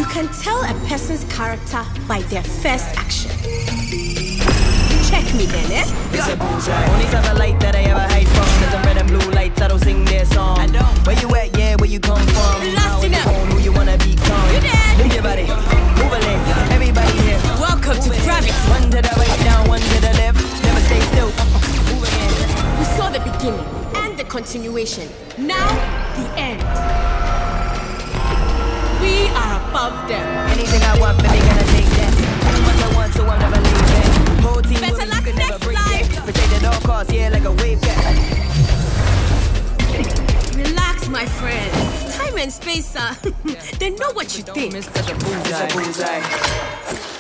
can tell a person's character by their first action. Check me then, eh? It's a bullseye. Only type of light that I ever hide from. There's some red and blue lights, I don't sing their song. I don't. Where you at, yeah, where you come from? Last enough. Who you wanna become? You dead. Move your body, move a leg. Everybody here. Welcome to Gravity. One to the right, down, one to the left. Never stay still. Move again. We saw the beginning and the continuation. Now, the end. We are above them. Anything I want, baby, gonna take that. Do what I want, so I'm never leaving. Whole team Better with me, luck you can never next break life. that. Protect at all costs, yeah, like a wave cat. Relax, my friend. Time and space, they know what you think. It's a bullseye.